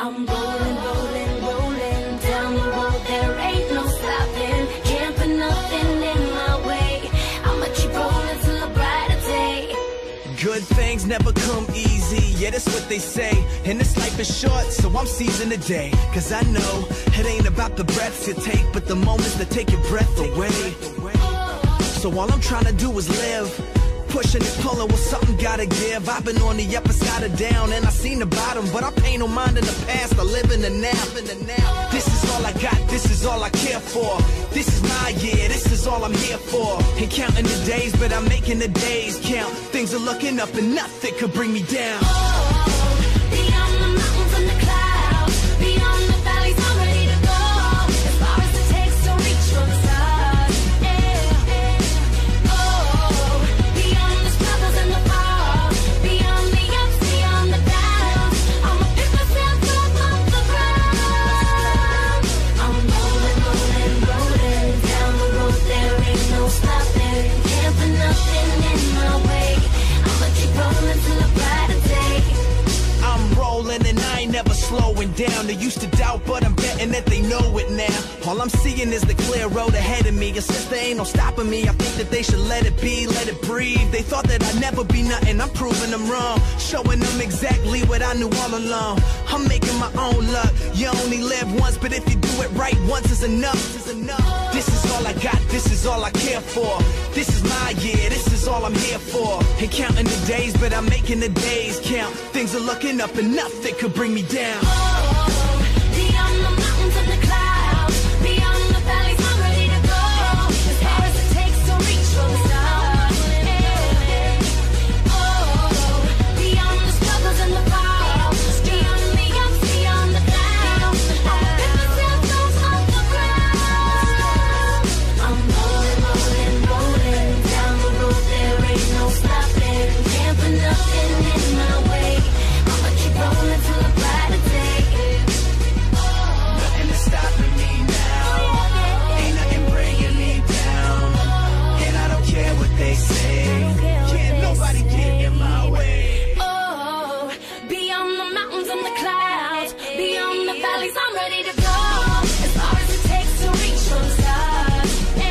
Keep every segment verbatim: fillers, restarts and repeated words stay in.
I'm rolling, rolling, rolling down the road. There ain't no stopping. Can't put nothing in my way. I'ma keep rolling till a brighter day. Good things never come easy, yeah, that's what they say. And this life is short, so I'm seizing the day. Cause I know it ain't about the breaths you take, but the moments that take your breath away. So all I'm trying to do is live, pushing and pulling with something gotta give. I've been on the upper side of down and I seen the bottom, but I pay no mind in the past, I live in the now. This is all I got, this is all I care for. This is my year, this is all I'm here for. Ain't counting the days, but I'm making the days count. Things are looking up and nothing could bring me down. Oh, beyond the mountains and the clouds, beyond the valleys, I'm ready to go. As far as it takes to reach for the stars. Yeah, yeah. Oh, beyond the struggles and the falls, beyond the ups, beyond the downs, I'ma pick myself up off the ground. I'm rolling, rolling, rolling down the road. There ain't no stopping. Can't put nothing in my way. I'ma keep rolling till a brighter day. I'm rolling and I ain't never slowing down. They used to doubt, but I'm betting that they know it now. All I'm seeing is the clear road ahead of me. And since there ain't no stopping me, I think that they should let it be, let it breathe. They thought that I'd never be nothing, I'm proving them wrong. Showing them exactly what I knew all along. I'm making my own luck. You only live once, but if you do it right, once is enough. Is enough. This is all I got, this is all I care for. This is my year, this is all I'm here for. Ain't counting the days, but I'm making the days count. Things are looking up and nothing could bring me down. Oh, beyond the mountains and the clouds, beyond the valleys, I'm ready to go. As far as it takes to reach for the stars. Yeah. Oh, beyond the struggles and the falls, beyond the ups, beyond the downs, I'ma pick myself up off the ground. I'm rolling, rolling, rolling down the road. There ain't no stopping. Can't put nothing in my way. I'ma keep rolling till a brighter day. Nothing is stopping me now. Ain't nothing bringing me down. And I don't care what they say. Can't nobody get in my way. Oh, beyond the mountains and the clouds, beyond the valleys, I'm ready to go. As far as it takes to reach for the stars.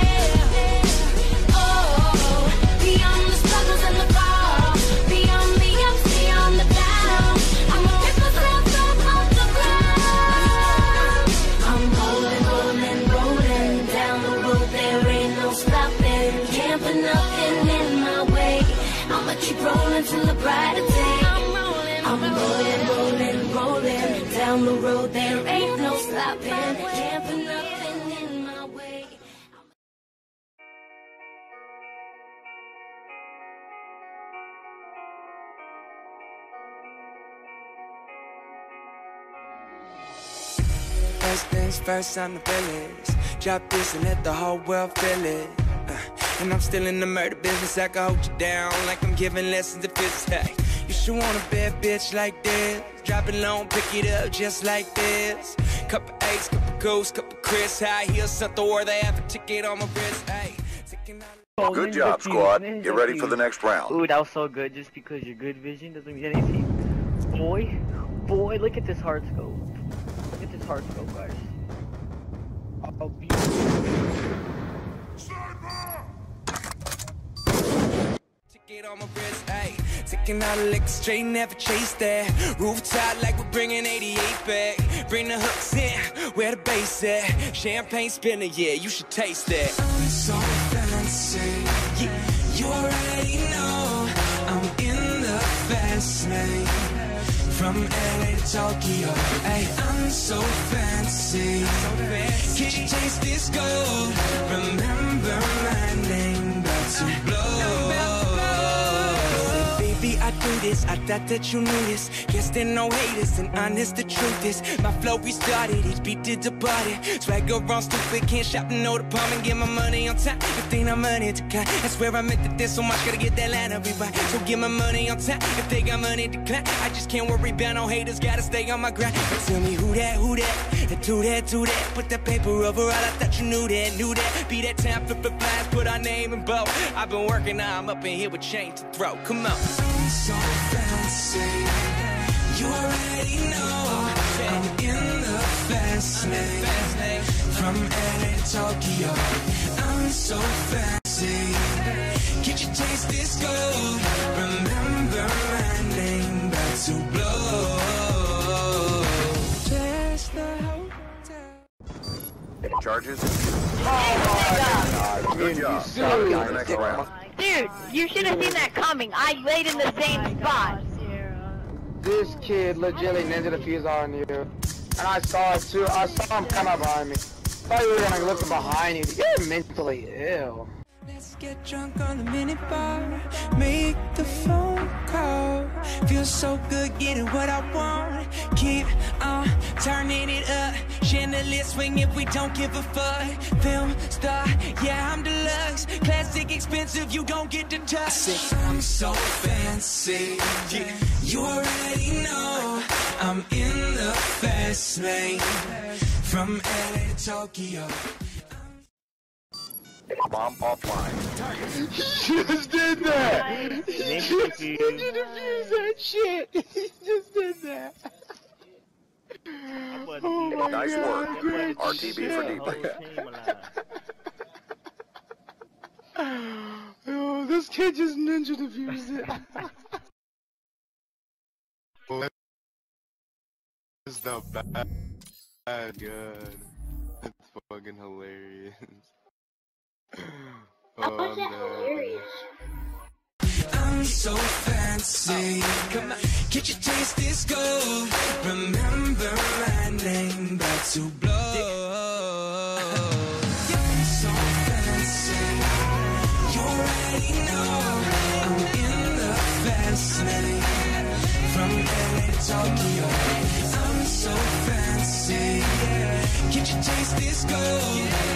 Yeah. Oh, beyond the struggles and the falls, beyond the ups, beyond the downs, I'ma pick myself up off the ground. I'm rolling, rolling, rolling down the road. There ain't no stopping. Can't put nothing in my way. I'ma keep rolling till a brighter day. I'm rolling, I'm rolling, rolling, rolling down the road. There ain't no stopping. Can't put nothing in my way. First things first, I'm the village. Drop this and let the whole world feel it. Uh, and I'm still in the murder business. I can hold you down like I'm giving lessons of physics. Hey, you should want a bad bitch like this. Drop it low, pick it up just like this. Couple A's, couple goes, couple Chris. High heels, something where they have a ticket on my wrist. Hey, taking out. Good job, squad. Get ready for the next round. Ooh, that was so good. Just because your good vision doesn't mean anything. Boy, boy, look at this hard scope. Look at this hard scope, guys. Oh, Ticket on my wrist, ayy. Taking out a lick straight, never chase that. Rooftop like we're bringing eighty-eight back. Bring the hooks in, where the bass at. Champagne spinner, yeah, you should taste that. I'm so fancy, yeah, you already know. I'm in the fast lane, from L A to Tokyo. Ay, I'm so fancy, can you taste this gold? Remember my name, about to blow. Baby, I do this, I thought that you knew this. Guess there no haters, and honest the truth is my flow restarted, each beat did the body. Swagger on stupid, can't shop to know the palm and get my money on time. If they not money to cut, that's where I meant that there's so much, gotta get that line up right. So get my money on time, if they got money to decline. I just can't worry about no haters, gotta stay on my grind. But tell me who that, who that, and do that, do that. Put that paper over all, I thought you knew that, knew that. Be that time, flip the flies, put our name in both. I've been working, now I'm up in here with change to throw, come on. I'm so fancy, you already know. I'm fast lane. From L A to Tokyo, I'm so fancy. Can't you taste this gold? Remember my name, about to blow. Just the hotel. Any charges? Oh my god. Good job. Dude, Time to go to the next round. Dude, you should have seen that coming. I laid in the same spot. This kid legitimately ninja defuse on you. And I saw it too. I saw him come up behind me. I thought you were gonna look behind you. You're mentally ill. Let's get drunk on the mini bar. Make the phone call. Feels so good getting what I want. Keep on turning it up. Chandelier swing if we don't give a fuck. Film star, yeah, I'm deluxe. Classic expensive, you don't get to touch. I say, I'm so fancy. Yeah, you already know I'm in the fast lane. From L A to Tokyo. Bomb offline. He just did that! He just defused that shit! He just did that! Oh my Nice god, work. great R T B for shit. debrief. Oh, this kid just ninja defused it. This is the bad, bad good. It's fucking hilarious. Oh, I'm dead. I'm so fancy. Come on, can't you taste this gold? Remember my name, about to blow. I'm so fancy. You already know I'm in the fast lane. From L A to Tokyo, I'm so fancy. Can't you taste this gold?